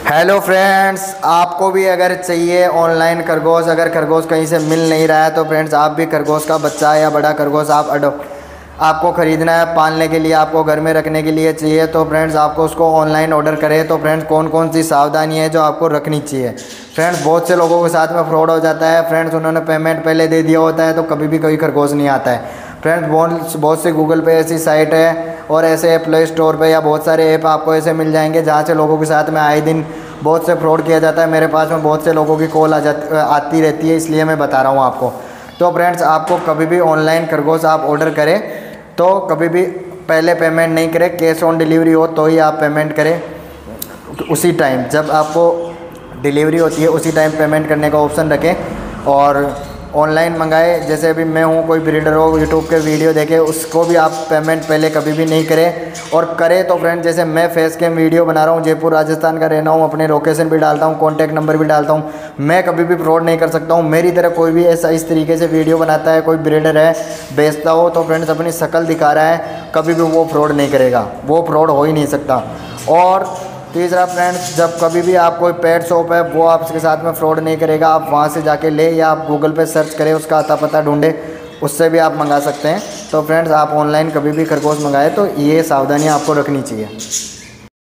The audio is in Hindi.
हेलो फ्रेंड्स, आपको भी अगर चाहिए ऑनलाइन खरगोश, अगर खरगोश कहीं से मिल नहीं रहा है तो फ्रेंड्स आप भी खरगोश का बच्चा या बड़ा खरगोश आपको ख़रीदना है, पालने के लिए, आपको घर में रखने के लिए चाहिए तो फ्रेंड्स आपको उसको ऑनलाइन ऑर्डर करें। तो फ्रेंड्स कौन कौन सी सावधानी है जो आपको रखनी चाहिए। फ्रेंड्स बहुत से लोगों के साथ में फ्रॉड हो जाता है। फ्रेंड्स उन्होंने पेमेंट पहले दे दिया होता है तो कभी भी कोई खरगोश नहीं आता है। फ्रेंड्स बहुत से गूगल पे ऐसी साइट है और ऐसे प्ले स्टोर पे या बहुत सारे ऐप आपको ऐसे मिल जाएंगे जहाँ से लोगों के साथ में आए दिन बहुत से फ्रॉड किया जाता है। मेरे पास में बहुत से लोगों की कॉल आती रहती है, इसलिए मैं बता रहा हूँ आपको। तो फ्रेंड्स आपको कभी भी ऑनलाइन खरगोश आप ऑर्डर करें तो कभी भी पहले पेमेंट नहीं करें, कैश ऑन डिलीवरी हो तो ही आप पेमेंट करें। उसी टाइम जब आपको डिलीवरी होती है उसी टाइम पेमेंट करने का ऑप्शन रखें और ऑनलाइन मंगाए। जैसे अभी मैं हूँ, कोई ब्रीडर हो, यूट्यूब के वीडियो देखे, उसको भी आप पेमेंट पहले कभी भी नहीं करें। और करें तो फ्रेंड जैसे मैं फेस कैम वीडियो बना रहा हूँ, जयपुर राजस्थान का रहना हूँ, अपने लोकेशन भी डालता हूँ, कॉन्टैक्ट नंबर भी डालता हूँ। मैं कभी भी फ्रॉड नहीं कर सकता हूँ। मेरी तरह कोई भी ऐसा इस तरीके से वीडियो बनाता है, कोई ब्रीडर है बेचता हो तो फ्रेंड्स अपनी शक्ल दिखा रहा है, कभी भी वो फ्रॉड नहीं करेगा, वो फ्रॉड हो ही नहीं सकता। और तीसरा फ्रेंड्स, जब कभी भी आप कोई पेट शॉप है वो आपके साथ में फ्रॉड नहीं करेगा, आप वहाँ से जाके ले या आप गूगल पे सर्च करें, उसका अता पता ढूंढे, उससे भी आप मंगा सकते हैं। तो फ्रेंड्स आप ऑनलाइन कभी भी खरगोश मंगाए तो ये सावधानियाँ आपको रखनी चाहिए।